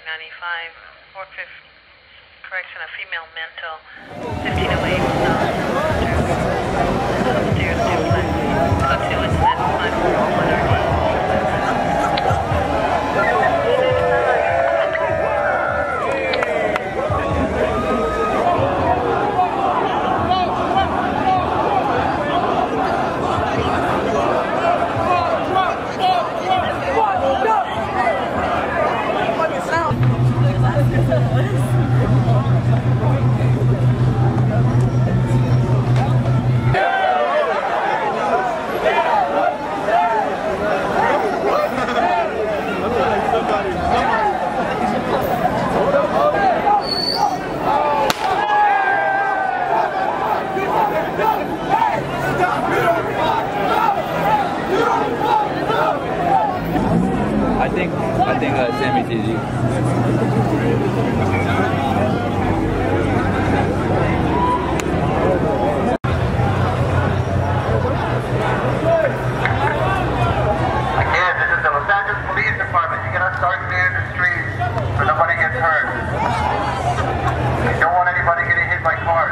95, Fort 5th, correction, a female mental, 1508, stairs, duplex, code 2 incident, 541 I think Sammy sees you. Again, this is the Los Angeles Police Department. You're gonna start clearing the streets so nobody gets hurt. You don't want anybody getting hit by cars.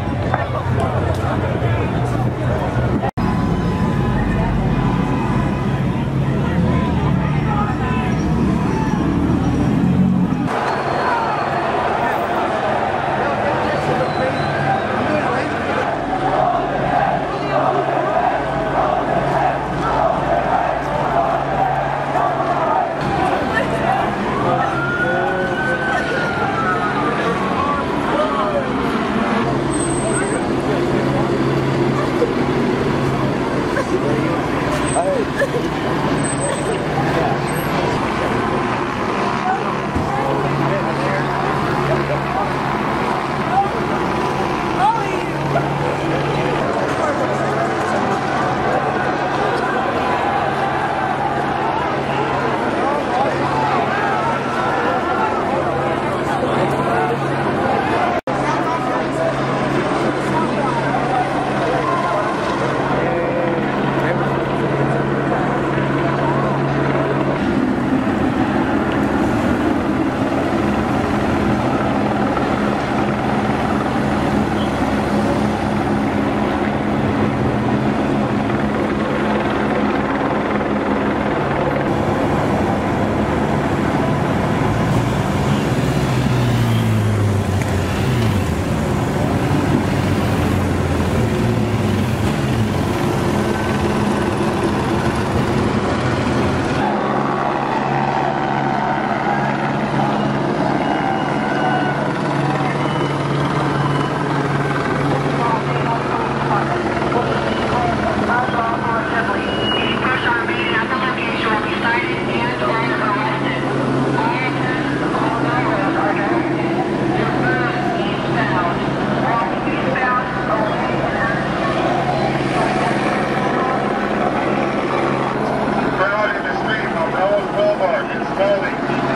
Spaulding.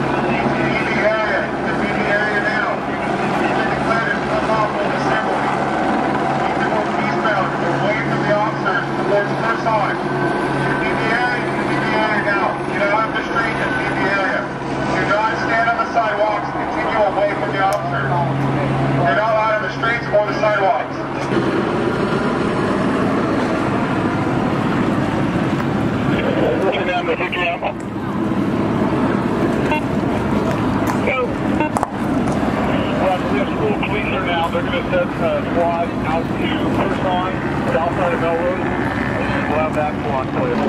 BB area. The BB area now. It's been declared as unlawful assembly. Keep the road eastbound, away from the officers towards first on. BB area now. Get out of the street in BB area. Do not stand on the sidewalks. Continue away from the officers. Get out of the streets or the sidewalks. Listen down to 50 ammo. Go. Well, we have school police here now. They're going to send a squad out to first on, south side of Melrose. We'll have that squad for you.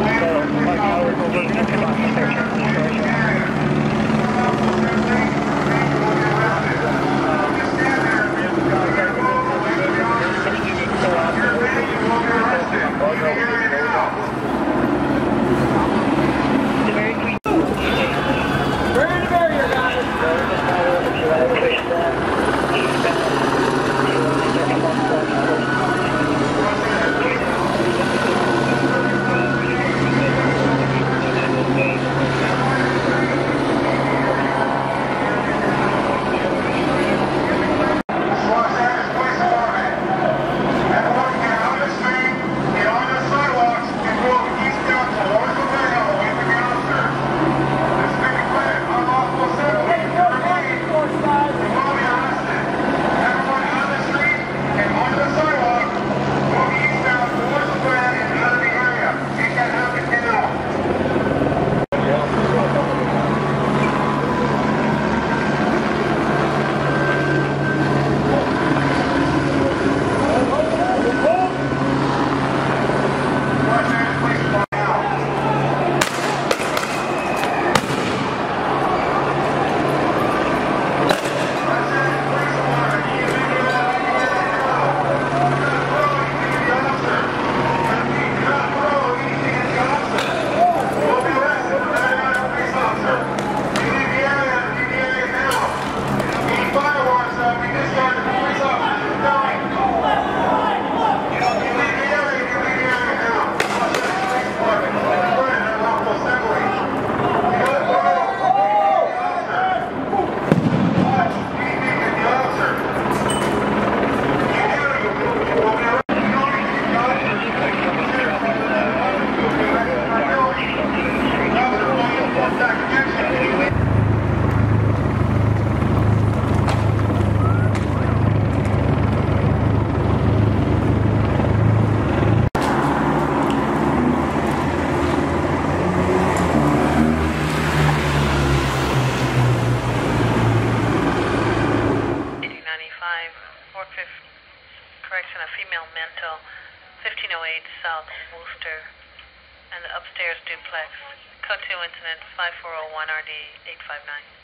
Correction, a female mental, 1508 South Worcester, and the upstairs duplex. Code 2 incident 5401 RD 859.